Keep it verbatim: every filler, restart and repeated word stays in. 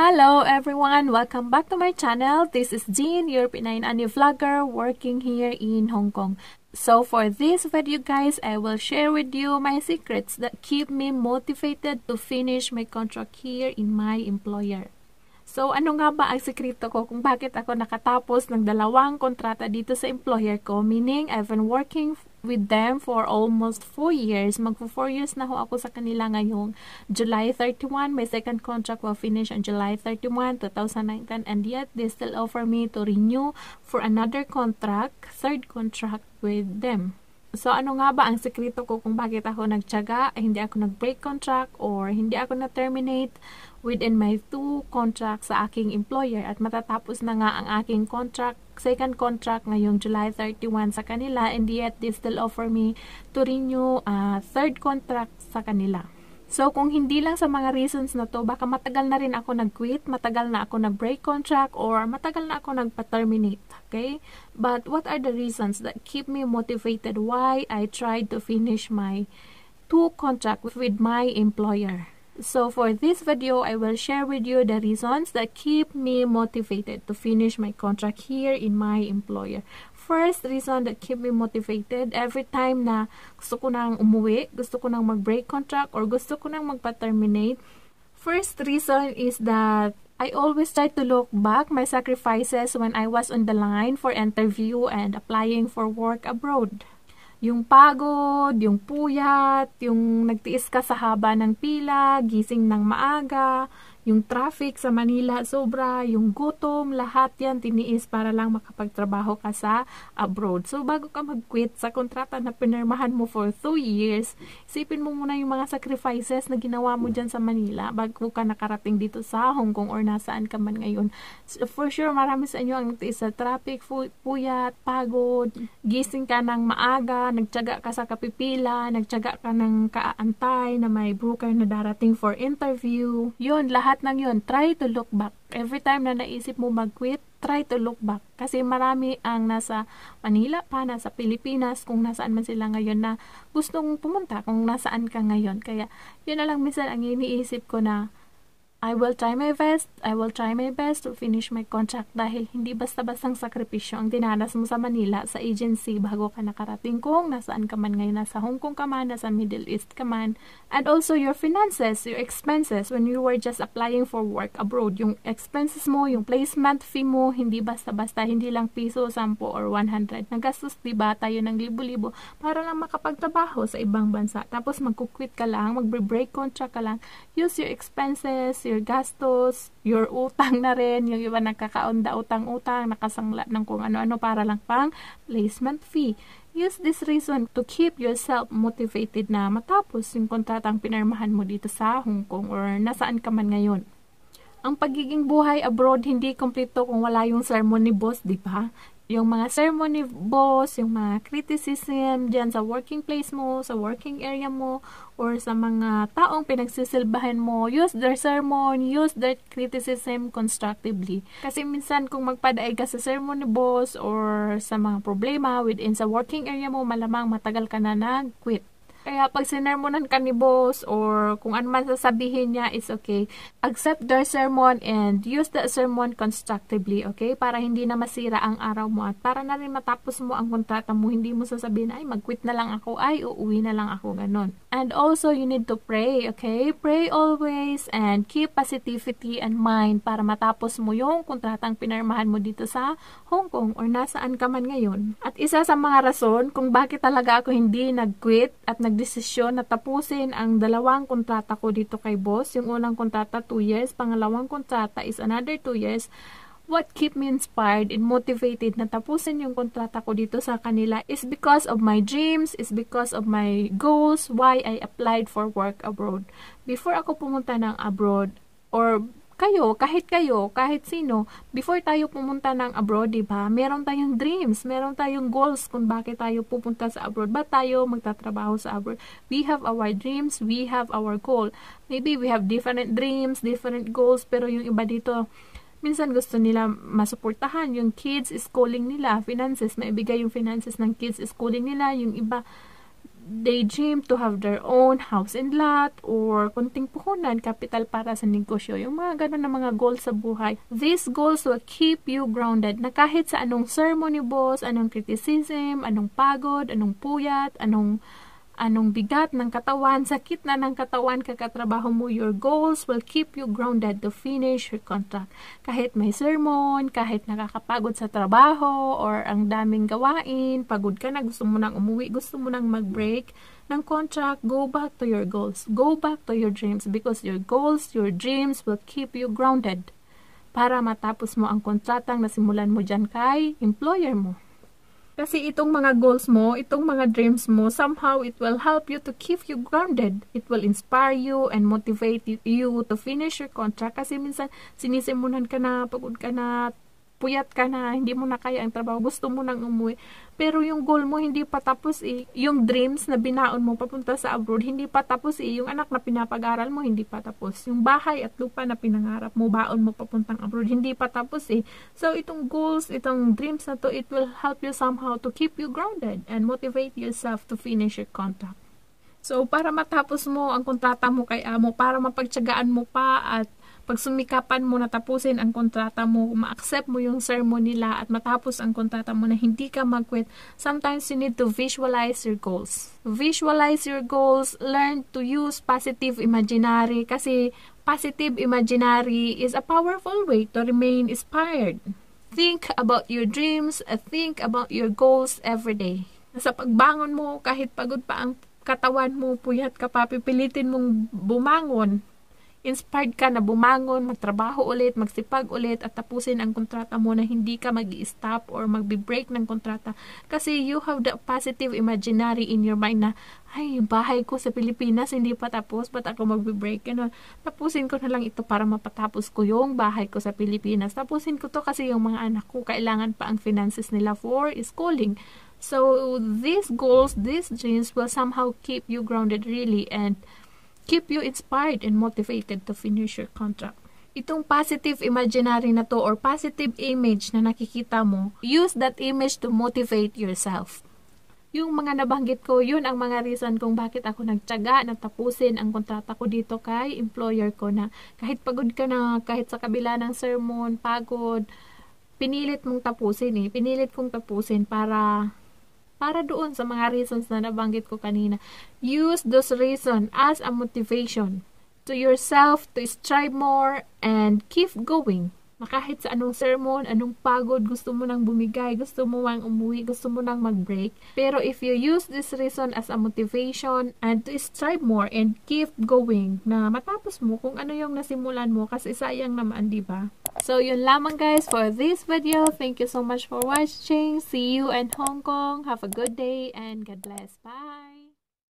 Hello everyone! Welcome back to my channel. This is Jean, your Pinay Nanny vlogger working here in Hong Kong. So for this video guys, I will share with you my secrets that keep me motivated to finish my contract here in my employer. So ano nga ba ang sekreto ko kung bakit ako nakatapos ng dalawang kontrata dito sa employer ko? Meaning, I've been working with them for almost four years. Magpo four years na ho ako sa kanila ngayong July thirty-one. My second contract will finish on July thirty-one, two thousand nineteen. And yet, they still offer me to renew for another contract, third contract with them. So, ano nga ba ang sekreto ko kung bakit ako nagtiyaga, hindi ako nag-break contract, or hindi ako na-terminate within my two contracts sa aking employer, at matatapos na nga ang aking contract, second contract ngayong July thirty-one sa kanila, and yet they still offer me to renew a uh, third contract sa kanila. So, kung hindi lang sa mga reasons na to, baka matagal na rin ako nag-quit, matagal na ako nag-break contract, or matagal na ako nagpa-terminate, okay? But what are the reasons that keep me motivated why I tried to finish my two contracts with my employer? So, for this video, I will share with you the reasons that keep me motivated to finish my contract here in my employer. First reason that keep me motivated, every time na gusto ko nang umuwi, gusto ko nang mag-break contract, or gusto ko nang magpa-terminate, first reason is that I always try to look back my sacrifices when I was on the line for interview and applying for work abroad. Yung pagod, yung puyat, yung nagtiis ka sa haba ng pila, gising ng maaga, yung traffic sa Manila sobra, yung gutom, lahat yan tiniis para lang makapagtrabaho ka sa abroad. So, bago ka mag-quit sa kontrata na pinirmahan mo for two years, isipin mo muna yung mga sacrifices na ginawa mo dyan sa Manila bago ka nakarating dito sa Hong Kong or nasaan ka man ngayon. So, for sure, marami sa inyo ang nagtiis sa traffic, puyat, pagod, gising ka ng maaga, nagtiyaga ka sa kapipila, nagtiyaga ka ng kaantay na may broker na darating for interview. Yun, lahat ng yun, try to look back. Every time na naisip mo mag-quit, try to look back. Kasi marami ang nasa Manila pa, nasa Pilipinas, kung nasaan man sila ngayon na gustong pumunta, kung nasaan ka ngayon. Kaya, yun na lang minsan ang iniisip ko na I will try my best, I will try my best to finish my contract dahil hindi basta-bastang sakripisyo ang dinanas mo sa Manila, sa agency, bago ka nakarating kung nasaan ka man ngayon, nasa Hong Kong ka man, nasa Middle East ka man. And also your finances, your expenses when you were just applying for work abroad. Yung expenses mo, yung placement fee mo, hindi basta-basta, hindi lang piso, sampo, or one hundred. Nagastos, diba, tayo ng libo-libo para lang makapagtrabaho sa ibang bansa. Tapos magkukwit ka lang, magbe-break contract ka lang. Use your expenses, your gastos, your utang na rin, yung iba nagkakaunda utang-utang, nakasangla ng kung ano-ano para lang pang placement fee. Use this reason to keep yourself motivated na matapos yung kontratang pinirmahan mo dito sa Hong Kong or nasaan ka man ngayon. Ang pagiging buhay abroad hindi kompleto kung wala yung sermon ni boss, di ba? Yung mga sermon ni boss, yung mga criticism dyan sa working place mo, sa working area mo, or sa mga taong pinagsisilbahan mo, use their sermon, use their criticism constructively. Kasi minsan kung magpadaig ka sa sermon ni boss or sa mga problema within sa working area mo, malamang matagal ka na nag-quit. Kaya pag sinermonan ka ni boss or kung ano man sasabihin niya is okay. Accept their sermon and use that sermon constructively, okay? Para hindi na masira ang araw mo at para na rin matapos mo ang kontrata mo. Hindi mo sasabihin, ay mag-quit na lang ako, ay uuwi na lang ako, ganun. And also, you need to pray, okay? Pray always and keep positivity and mind para matapos mo yung kontratang pinirmahan mo dito sa Hong Kong or nasaan ka man ngayon. At isa sa mga rason kung bakit talaga ako hindi nag-quit at nag desisyon na tapusin ang dalawang kontrata ko dito kay boss. Yung unang kontrata, two years. Pangalawang kontrata is another two years. What keep me inspired and motivated na tapusin yung kontrata ko dito sa kanila is because of my dreams, is because of my goals, why I applied for work abroad. Before ako pumunta ng abroad, or kayo, kahit kayo, kahit sino, before tayo pumunta ng abroad, diba, meron tayong dreams, meron tayong goals kung bakit tayo pupunta sa abroad, ba tayo magtatrabaho sa abroad. We have our dreams, we have our goal. Maybe we have different dreams, different goals, pero yung iba dito, minsan gusto nila masuportahan yung kids schooling nila, finances, maibigay yung finances ng kids schooling nila, yung iba, they dream to have their own house and lot or kunting puhunan, capital para sa negosyo. Yung mga ganun na mga goals sa buhay. These goals will keep you grounded na kahit sa anong sermon ni boss, anong criticism, anong pagod, anong puyat, anong anong bigat ng katawan, sakit na ng katawan kakatrabaho mo, your goals will keep you grounded to finish your contract. Kahit may sermon, kahit nakakapagod sa trabaho, or ang daming gawain, pagod ka na, gusto mo nang umuwi, gusto mo nang mag-break ng contract, go back to your goals. Go back to your dreams because your goals, your dreams will keep you grounded para matapos mo ang kontratang nasimulan mo dyan kay employer mo. Kasi itong mga goals mo, itong mga dreams mo, somehow it will help you to keep you grounded. It will inspire you and motivate you to finish your contract. Kasi minsan sinisimulan ka na, pagod ka na, puyat ka na, hindi mo na kaya ang trabaho, gusto mo nang umuwi. Pero yung goal mo hindi pa tapos eh. Yung dreams na binaon mo papunta sa abroad, hindi pa tapos eh. Yung anak na pinapag-aral mo, hindi pa tapos. Yung bahay at lupa na pinangarap mo, baon mo papuntang abroad, hindi pa tapos eh. So itong goals, itong dreams na to, it will help you somehow to keep you grounded and motivate yourself to finish your contract. So para matapos mo ang kontrata mo kay amo, para mapagtiyagaan mo pa at pag sumikapan mo na tapusin ang kontrata mo, ma-accept mo yung sermon nila at matapos ang kontrata mo na hindi ka mag-quit, sometimes you need to visualize your goals. Visualize your goals, learn to use positive imaginary kasi positive imaginary is a powerful way to remain inspired. Think about your dreams, think about your goals every day. Sa pagbangon mo, kahit pagod pa ang katawan mo, puyat ka pa, pipilitin mong bumangon. Inspired ka na bumangon, magtrabaho ulit, magsipag ulit, at tapusin ang kontrata mo na hindi ka mag-i-stop or magbi-break ng kontrata. Kasi you have the positive imaginary in your mind na, ay, yung bahay ko sa Pilipinas hindi pa tapos, ba't ako magbi-break? Ano, tapusin ko na lang ito para mapatapos ko yung bahay ko sa Pilipinas. Tapusin ko to kasi yung mga anak ko, kailangan pa ang finances nila for schooling. So, these goals, these dreams will somehow keep you grounded really and keep you inspired and motivated to finish your contract. Itong positive imaginary na to or positive image na nakikita mo, use that image to motivate yourself. Yung mga nabanggit ko, yun ang mga reason kung bakit ako nagtiyaga na tapusin ang kontrata ko dito kay employer ko na kahit pagod ka na, kahit sa kabila ng sermon, pagod, pinilit mong tapusin eh. Pinilit kong tapusin para para doon sa mga reasons na nabanggit ko kanina. Use those reasons as a motivation to yourself to strive more and keep going. Kahit sa anong sermon, anong pagod, gusto mo nang bumigay, gusto mo nang umuwi, gusto mo nang mag-break. Pero if you use this reason as a motivation and to strive more and keep going, na matapos mo kung ano yung nasimulan mo kasi sayang naman, di ba? So, yun lamang guys for this video. Thank you so much for watching. See you in Hong Kong. Have a good day and God bless. Bye!